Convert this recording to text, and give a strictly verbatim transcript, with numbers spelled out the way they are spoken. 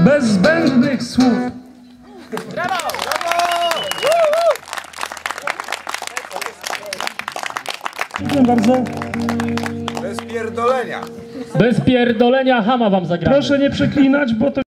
bez zbędnych słów. Brawo! Dziękuję bardzo. Bez pierdolenia. Bez pierdolenia Hama wam zagramy. Proszę nie przeklinać, bo to